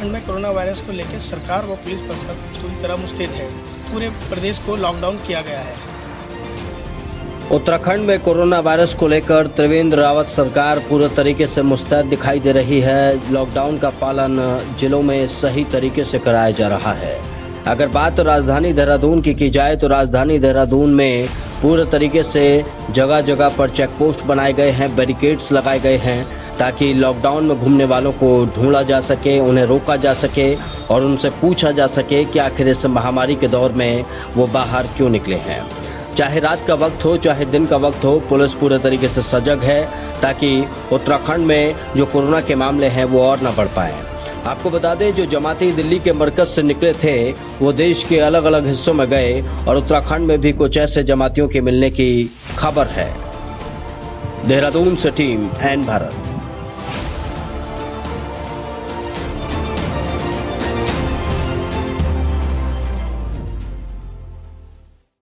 उत्तराखंड में corona virus को लेकर सरकार व पुलिस प्रशासन पूरी तरह मुस्तैद है। पूरे प्रदेश को लॉकडाउन किया गया है। उत्तराखंड में कोरोना वायरस को लेकर त्रिवेंद्र रावत सरकार पूरे तरीके से मुस्तैद दिखाई दे रही है। लॉकडाउन का पालन जिलों में सही तरीके से कराया जा रहा है। अगर बात राजधानी देहरादून की जाए तो राजधानी देहरादून में पूरे तरीके से जगह जगह पर चेक पोस्ट बनाए गए हैं, बैरिकेड्स लगाए गए हैं ताकि लॉकडाउन में घूमने वालों को ढूंढा जा सके, उन्हें रोका जा सके और उनसे पूछा जा सके कि आखिर इस महामारी के दौर में वो बाहर क्यों निकले हैं। चाहे रात का वक्त हो चाहे दिन का वक्त हो, पुलिस पूरे तरीके से सजग है ताकि उत्तराखंड में जो कोरोना के मामले हैं वो और न बढ़ पाए। आपको बता दें, जो जमाती दिल्ली के मरकज से निकले थे वो देश के अलग अलग हिस्सों में गए और उत्तराखंड में भी कुछ ऐसे जमातियों के मिलने की खबर है। देहरादून से टीम एन भारत।